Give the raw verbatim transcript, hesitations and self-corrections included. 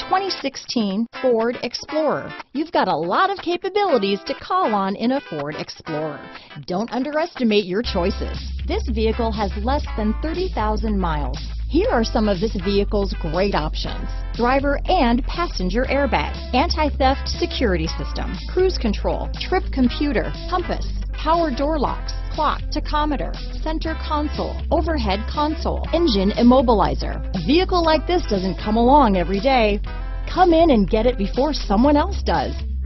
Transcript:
twenty sixteen Ford Explorer. You've got a lot of capabilities to call on in a Ford Explorer. Don't underestimate your choices. This vehicle has less than thirty thousand miles. Here are some of this vehicle's great options: driver and passenger airbag, anti-theft security system, cruise control, trip computer, compass, power door locks, clock, tachometer, center console, overhead console, engine immobilizer. A vehicle like this doesn't come along every day. Come in and get it before someone else does.